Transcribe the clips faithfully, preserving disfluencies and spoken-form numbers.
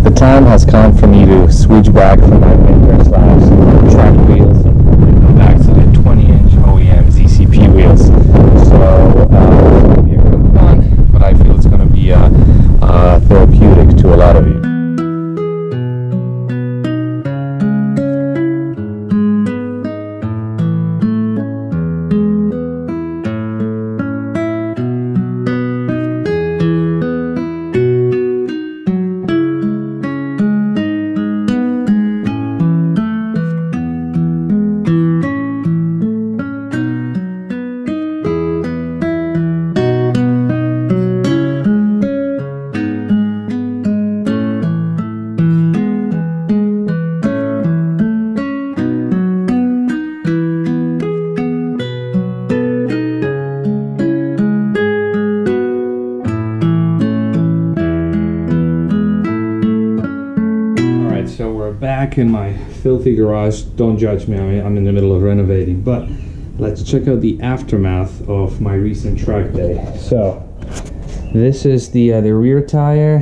the time has come for me to switch back from my winter slash track wheels and go back to the twenty inch O E M Z C P wheels. So uh, it's going to be a good fun, but I feel it's going to be uh, uh, therapeutic to a lot of you. So we're back in my filthy garage. Don't judge me, I'm in the middle of renovating, but let's check out the aftermath of my recent track day. So this is the uh, the rear tire,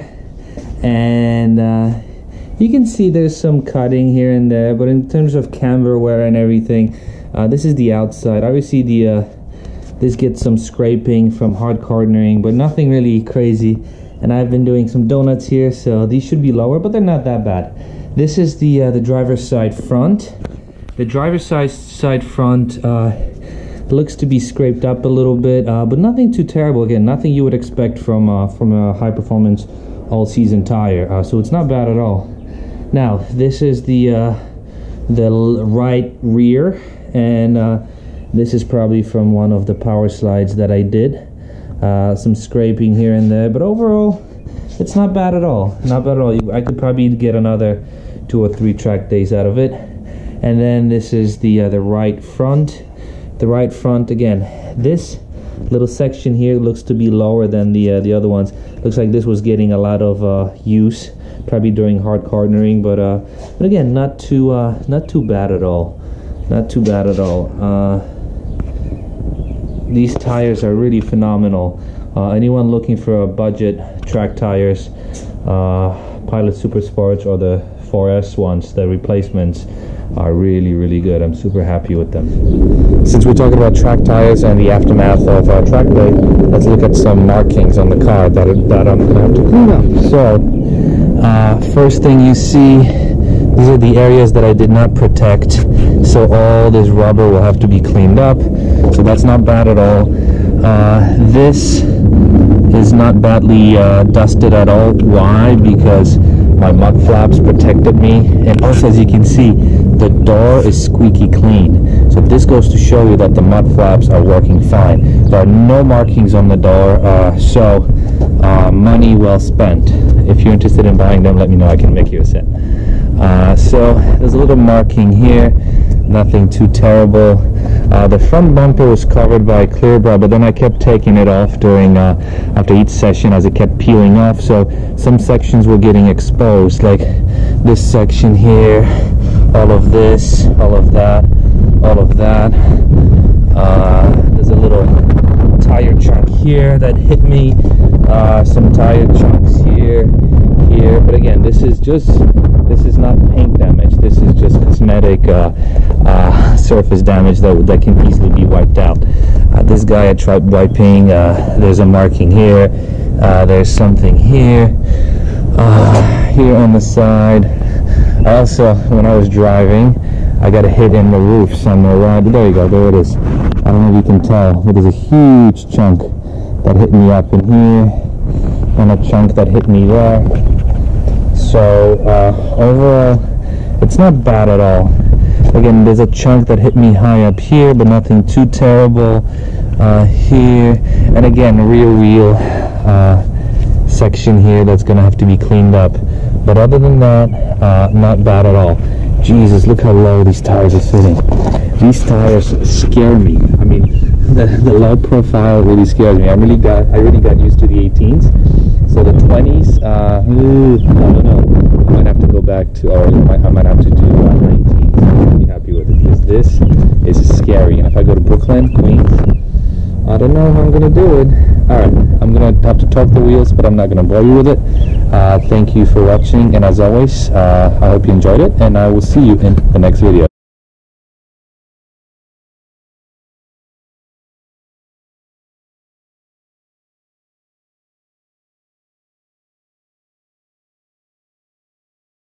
and uh, you can see there's some cutting here and there, but in terms of camber wear and everything, uh, this is the outside. Obviously the uh, this gets some scraping from hard cornering, but nothing really crazy. And I've been doing some donuts here, so these should be lower, but they're not that bad. This is the uh, the driver's side front. The driver's side side front uh, looks to be scraped up a little bit, uh, but nothing too terrible. Again, nothing you would expect from uh, from a high performance all season tire. Uh, so it's not bad at all. Now this is the uh, the right rear, and uh, this is probably from one of the power slides that I did. Uh, some scraping here and there, but overall it's not bad at all. Not bad at all. I could probably get another two or three track days out of it. And then this is the uh, the right front. The right front again. This little section here looks to be lower than the uh, the other ones. Looks like this was getting a lot of uh, use, probably during hard cornering. But uh, but again, not too uh, not too bad at all. Not too bad at all. Uh, these tires are really phenomenal. Uh, anyone looking for a budget track tires, uh, Pilot Super Sports or the four S ones, the replacements are really really good. I'm super happy with them. Since we're talking about track tires and the aftermath of uh, track day, let's look at some markings on the car that, that I'm gonna have to clean up. So uh, first thing you see, these are the areas that I did not protect, so all this rubber will have to be cleaned up. So that's not bad at all. Uh, this is not badly uh, dusted at all. Why? Because my mud flaps protected me, and also, as you can see, the door is squeaky clean. So this goes to show you that the mud flaps are working fine. There are no markings on the door, uh, so uh, money well spent. If you're interested in buying them, let me know, I can make you a set. Uh, so there's a little marking here, nothing too terrible. Uh, the front bumper was covered by clear bra, but then I kept taking it off during uh, after each session as it kept peeling off, so some sections were getting exposed, like this section here, all of this, all of that, all of that. Uh, there's a little tire chunk here that hit me, uh, some tire chunks here, here, but again, this is just this is not paint damage. This is just cosmetic uh, uh, surface damage that, that can easily be wiped out. Uh, this guy I tried wiping. Uh, there's a marking here. Uh, there's something here. Uh, here on the side. Also, when I was driving, I got a hit in the roof somewhere. Right there you go. There it is. I don't know if you can tell, but there's a huge chunk that hit me up in here, and a chunk that hit me there. So uh, overall, it's not bad at all. Again, there's a chunk that hit me high up here, but nothing too terrible. Uh, here, and again, rear wheel uh, section here that's gonna have to be cleaned up. But other than that, uh, not bad at all. Jesus, look how low these tires are sitting. These tires scare me. I mean, the, the low profile really scares me. I really got, I really got used to the eighteens. So the twenties, uh, ooh, I don't know. I might have to go back to, or I might, I might have to do uh, nineteens. I'm really happy with it, because this is scary. And if I go to Brooklyn, Queens, I don't know how I'm gonna do it. Alright, I'm gonna have to torque the wheels, but I'm not gonna bore you with it. Uh, thank you for watching, and as always, uh, I hope you enjoyed it, and I will see you in the next video.